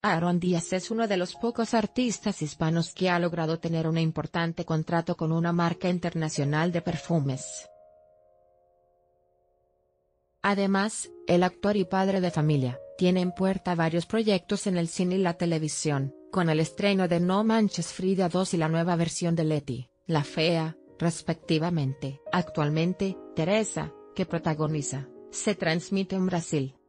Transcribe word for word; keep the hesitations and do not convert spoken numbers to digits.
Aaron Díaz es uno de los pocos artistas hispanos que ha logrado tener un importante contrato con una marca internacional de perfumes. Además, el actor y padre de familia, tiene en puerta varios proyectos en el cine y la televisión, con el estreno de No Manches Frida dos y la nueva versión de Leti, la Fea, respectivamente. Actualmente, Teresa, que protagoniza, se transmite en Brasil.